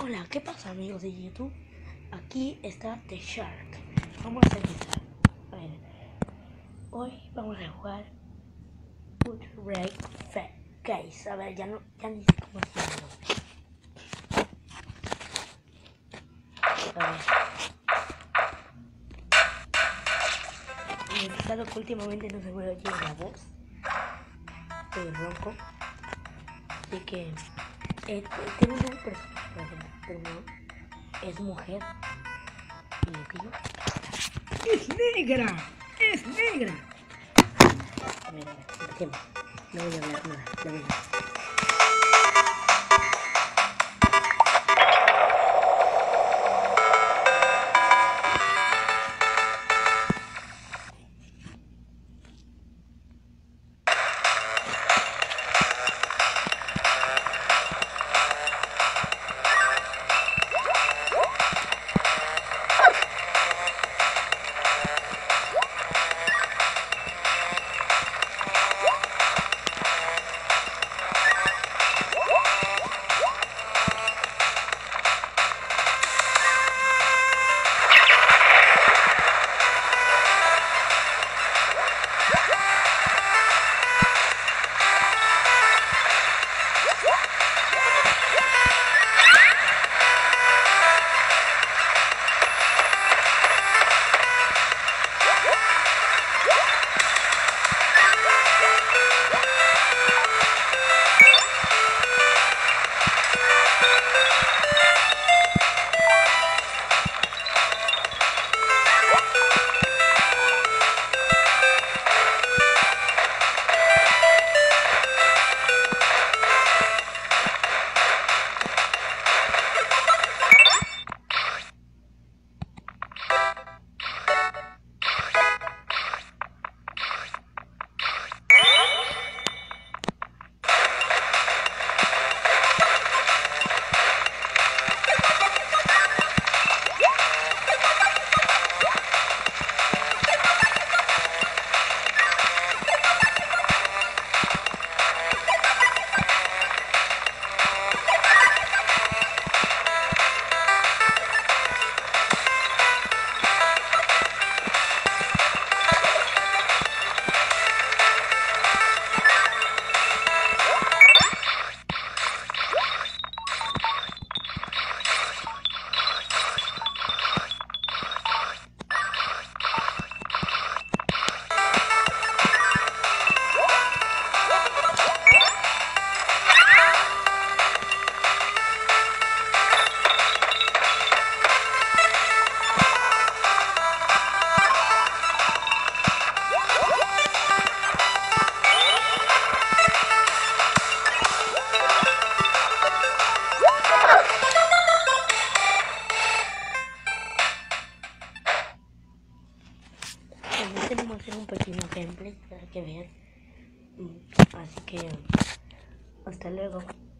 Hola, ¿qué pasa amigos de YouTube? Aquí está The Shark. Vamos a empezar. A ver, hoy vamos a jugar Put Break Guys. A ver, ya ni sé cómo se llama. A ver. Me he fijado que últimamente no se me oye la voz. Estoy ronco. Así que tengo un nuevo personaje. Es mujer. Y le digo, ¡es negra! ¡Es negra! A ver, empecemos. No voy a hablar nada, de verdad. Vamos a hacer un pequeño gameplay para que vean. Así que hasta luego.